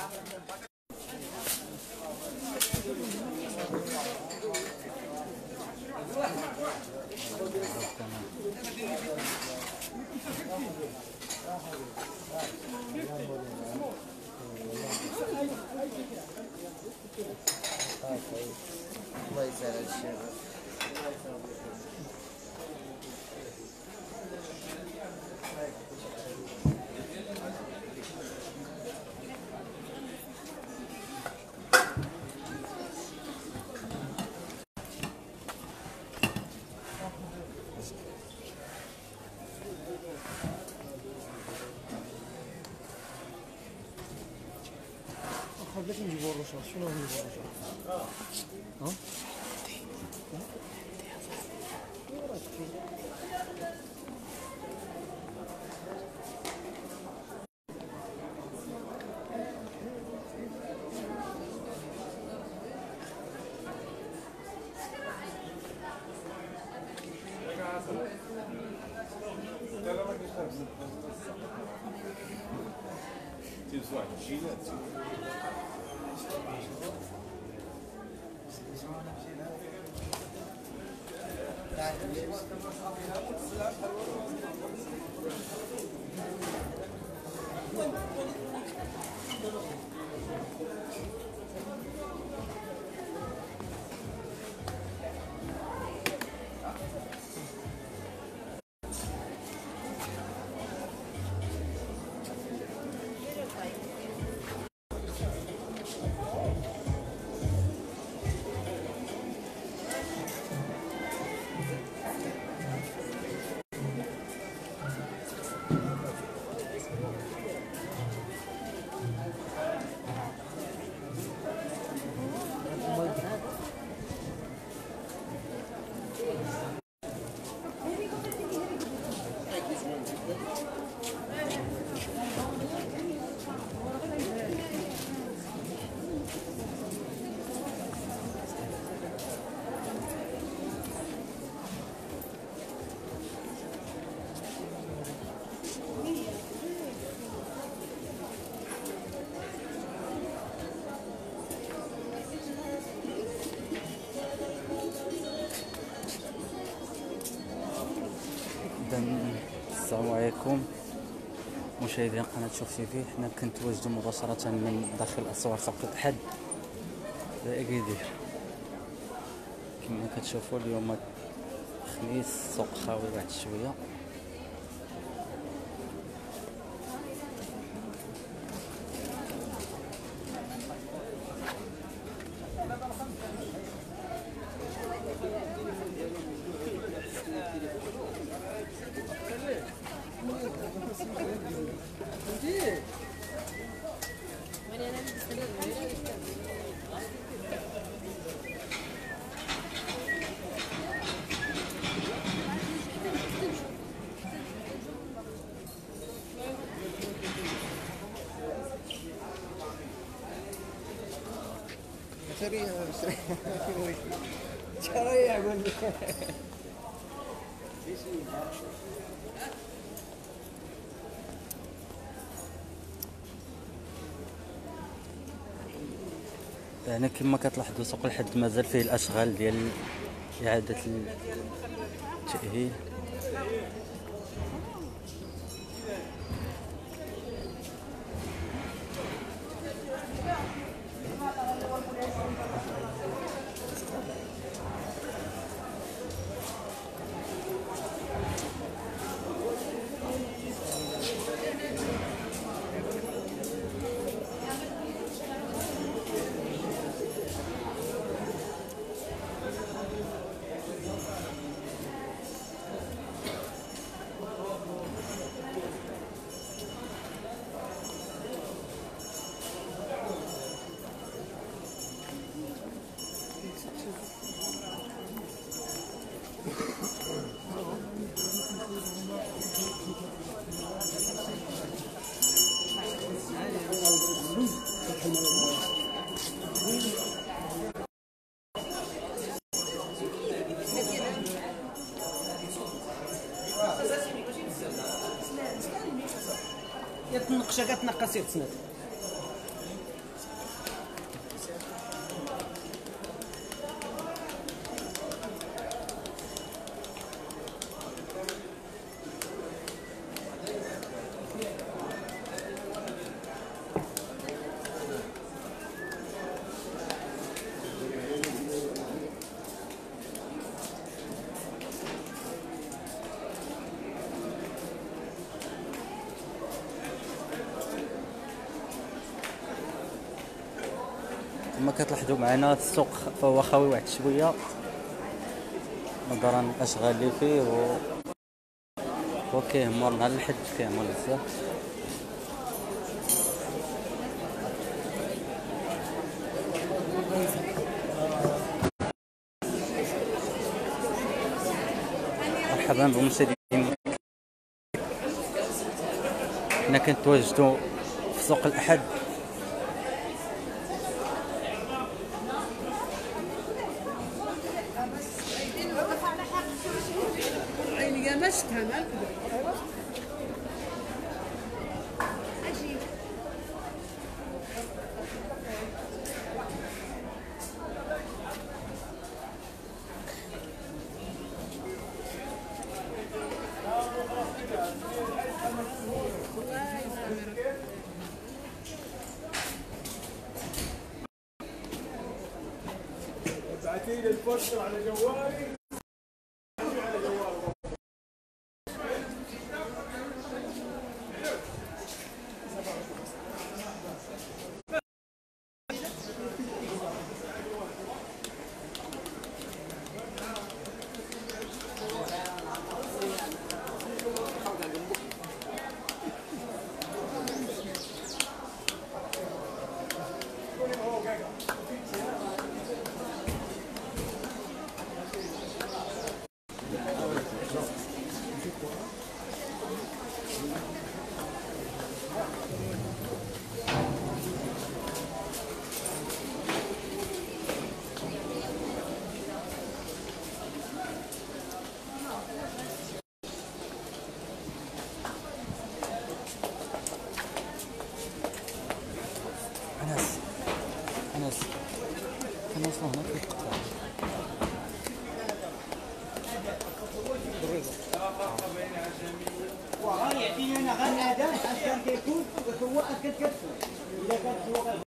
الله يسهل الشيخ. باش نجيبو الرشاش، شنو نجيبو الرشاش؟ السلام عليكم مشاهدين قناة شوف تيفي. حنا كنتواجدوا مباشرة من داخل اسوار سوق الحد اكيدير. كما كتشوفوا اليوم خميس السوق خاوي واحد شويه. يعني كما كتلاحظوا سوق الحد مازال فيه الاشغال ديال اعاده التاهيل. يتنقش كتنقص يتسند كما كتلاحظوا معنا السوق فهو خاوي واحد شويه، نظرا الاشغال اللي فيه وكيهمر نهار الحد كيهمر بزاف. مرحبا بمشاهدين، حنا كنتواجدوا في سوق الأحد. ابعتيلي البوستر على جوالي. أنس هنا في القطار. وغني يعطيني انا غني هذا عشان كيكون هو اكل كبسه اذا كان